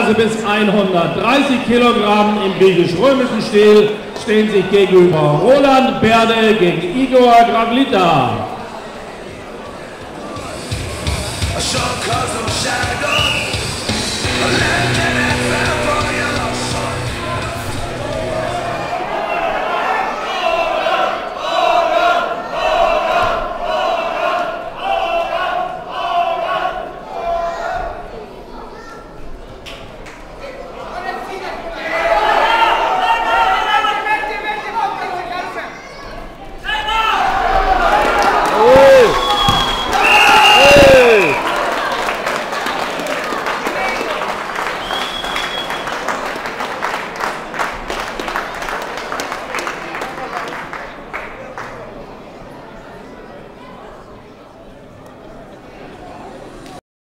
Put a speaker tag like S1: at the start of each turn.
S1: Gewichtsklasse bis 130 Kilogramm im griechisch-römischen Stil stehen sich gegenüber Roland Berde gegen Igor Gravlita.
S2: A short cosm shadow.